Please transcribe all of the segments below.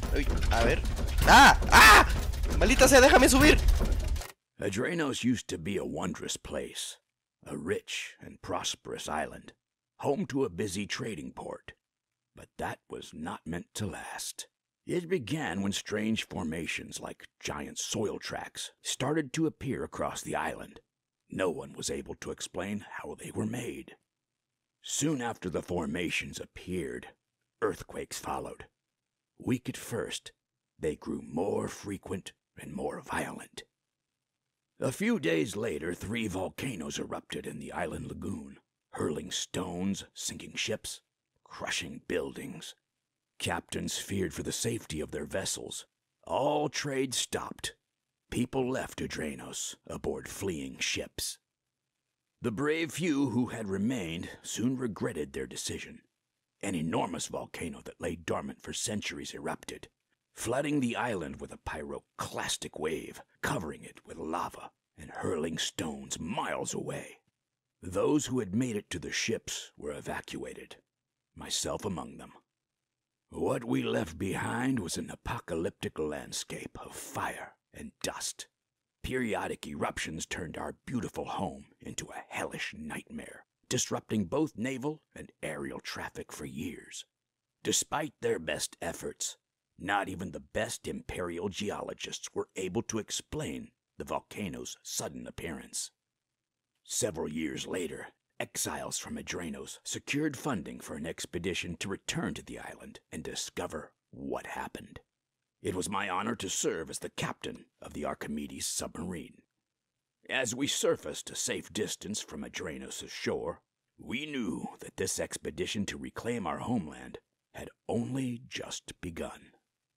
Uy, a ver. ¡Ah! ¡Ah! ¡Maldita sea, déjame subir! Adranos used to be a wondrous place, a rich and prosperous island, home to a busy trading port. But that was not meant to last. It began when strange formations like giant soil tracks started to appear across the island. No one was able to explain how they were made. Soon after the formations appeared, earthquakes followed. Weak at first, they grew more frequent and more violent. A few days later, 3 volcanoes erupted in the island lagoon, hurling stones, sinking ships, crushing buildings. Captains feared for the safety of their vessels. All trade stopped. People left Adranos aboard fleeing ships. The brave few who had remained soon regretted their decision. An enormous volcano that lay dormant for centuries erupted, flooding the island with a pyroclastic wave, covering it with lava and hurling stones miles away. Those who had made it to the ships were evacuated, myself among them. What we left behind was an apocalyptic landscape of fire and dust. Periodic eruptions turned our beautiful home into a hellish nightmare, disrupting both naval and aerial traffic for years. Despite their best efforts, not even the best imperial geologists were able to explain the volcano's sudden appearance. Several years later, exiles from Adranos secured funding for an expedition to return to the island and discover what happened. It was my honor to serve as the captain of the Archimedes submarine. As we surfaced a safe distance from Adranos' shore, we knew that this expedition to reclaim our homeland had only just begun.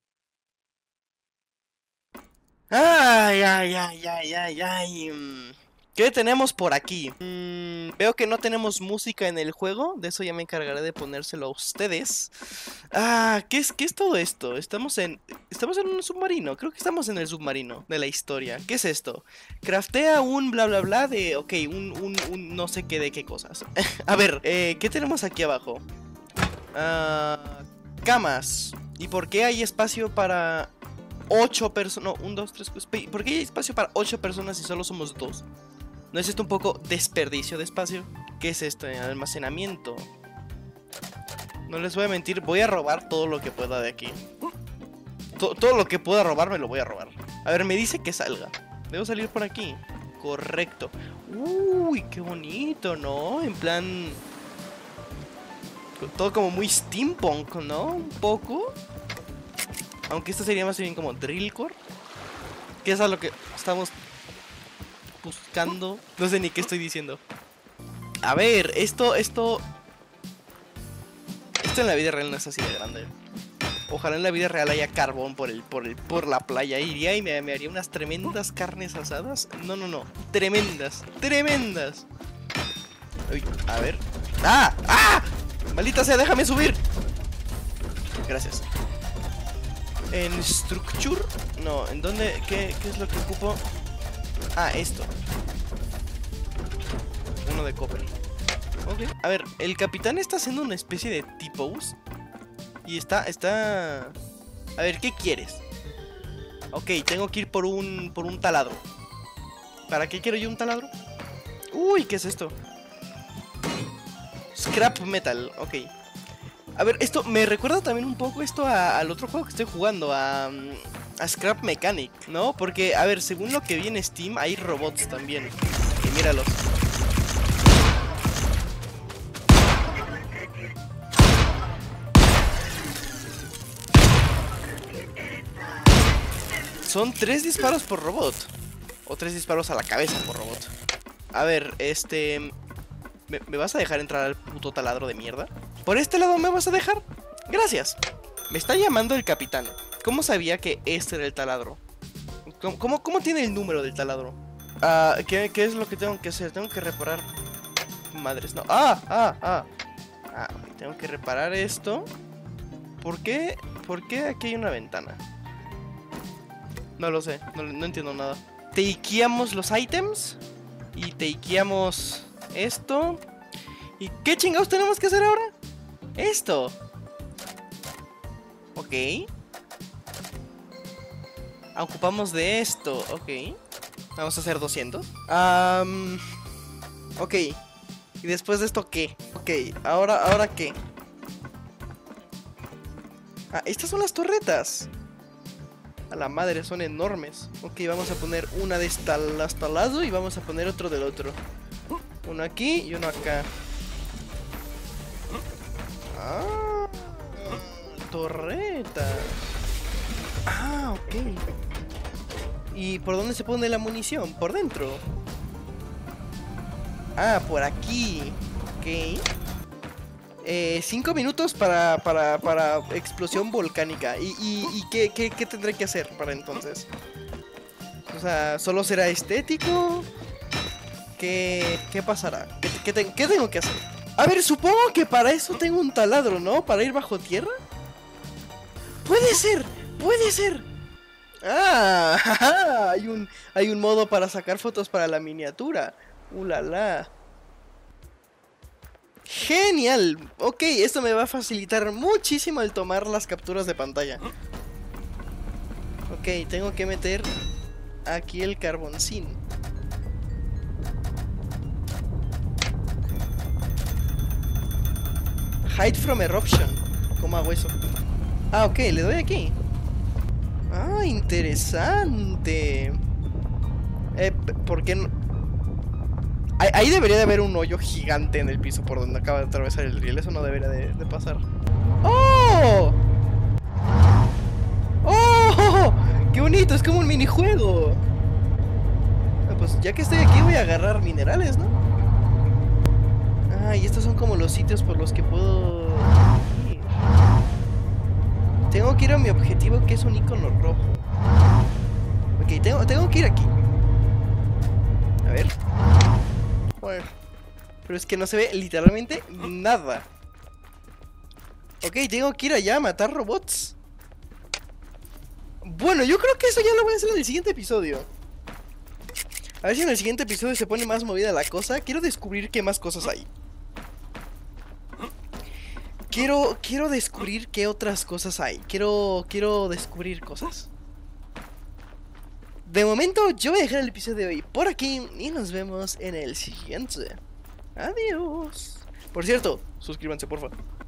Ay, ay, ay, ay, ay, ay. ¿Qué tenemos por aquí? Veo que no tenemos música en el juego. De eso ya me encargaré de ponérselo a ustedes. ¿Qué es todo esto? Estamos en un submarino. Creo que estamos en el submarino de la historia. ¿Qué es esto? Craftea un bla bla bla de... Ok, un no sé qué de qué cosas. A ver, ¿qué tenemos aquí abajo? Camas. ¿Y por qué hay espacio para 8 personas? No, 1, 2, 3... ¿Por qué hay espacio para 8 personas si solo somos 2? ¿No es esto un poco desperdicio de espacio? ¿Qué es esto? Almacenamiento. No les voy a mentir, voy a robar todo lo que pueda de aquí. Todo lo que pueda robar me lo voy a robar. A ver, me dice que salga. Debo salir por aquí. Correcto. Uy, qué bonito, ¿no? En plan... todo como muy steampunk, ¿no? Un poco. Aunque esto sería más bien como drillcore. Que es a lo que estamos buscando. No sé ni qué estoy diciendo. A ver, esto en la vida real no es así de grande. Ojalá en la vida real haya carbón por la playa. Iría y me haría unas tremendas carnes asadas. No. Tremendas. Uy, a ver. ¡Ah! ¡Maldita sea, déjame subir! Gracias. En structure. No, ¿en dónde? ¿Qué es lo que ocupo? Esto. Uno de copper. Ok. A ver, el capitán está haciendo una especie de T-pose. Y está... A ver, ¿qué quieres? Ok, tengo que ir por un taladro. ¿Para qué quiero yo un taladro? Uy, ¿qué es esto? Scrap metal, ok. A ver, esto me recuerda también un poco al otro juego que estoy jugando, a Scrap Mechanic, ¿no? Porque, a ver, según lo que vi en Steam, hay robots también. Y míralos. Son 3 disparos por robot. O 3 disparos a la cabeza por robot. A ver, ¿Me vas a dejar entrar al puto taladro de mierda? ¿Por este lado me vas a dejar? Gracias. Me está llamando el capitán. ¿Cómo sabía que este era el taladro? ¿Cómo tiene el número del taladro? ¿Qué es lo que tengo que hacer? Tengo que reparar... Madres, no. Tengo que reparar esto. ¿Por qué aquí hay una ventana? No lo sé, no entiendo nada. Takeamos los ítems. Y takeamos esto. ¿Y qué chingados tenemos que hacer ahora? Esto. Ok. Ocupamos de esto, ok. Vamos a hacer 200. Ok. ¿Y después de esto qué? Ok, ahora qué. Ah, estas son las torretas. A la madre, son enormes. Ok, vamos a poner una de hasta lado y vamos a poner otro del otro. Uno aquí y uno acá. Ah, torretas. Ah, ok. ¿Y por dónde se pone la munición? Por dentro. Ah, por aquí. Ok. 5 minutos para explosión volcánica. ¿Y qué tendré que hacer para entonces? O sea, ¿solo será estético? ¿Qué pasará? ¿Qué tengo que hacer? A ver, supongo que para eso tengo un taladro, ¿no? ¿Para ir bajo tierra? ¡Puede ser! ¡Puede ser! ¡Ah! ¡Jaja! Hay un modo para sacar fotos para la miniatura. ¡Ulala! ¡Genial! Ok, esto me va a facilitar muchísimo el tomar las capturas de pantalla. Ok, tengo que meter aquí el carboncín. Hide from eruption. ¿Cómo hago eso? Ah, ok, le doy aquí. Ah, interesante. ¿Por qué no? Ahí debería de haber un hoyo gigante en el piso por donde acaba de atravesar el riel. Eso no debería de pasar. ¡Oh! ¡Oh! ¡Qué bonito! Es como un minijuego. Pues ya que estoy aquí voy a agarrar minerales, ¿no? Ah, y estos son como los sitios por los que puedo ir. Tengo que ir a mi objetivo, que es un icono rojo. Ok, tengo que ir aquí. A ver. Bueno, pero es que no se ve literalmente nada. Ok, tengo que ir allá a matar robots. Bueno, yo creo que eso ya lo voy a hacer en el siguiente episodio. A ver si en el siguiente episodio se pone más movida la cosa. Quiero descubrir qué más cosas hay. Quiero descubrir qué otras cosas hay. Quiero descubrir cosas. De momento, yo voy a dejar el episodio de hoy por aquí y nos vemos en el siguiente. Adiós. Por cierto, suscríbanse, porfa.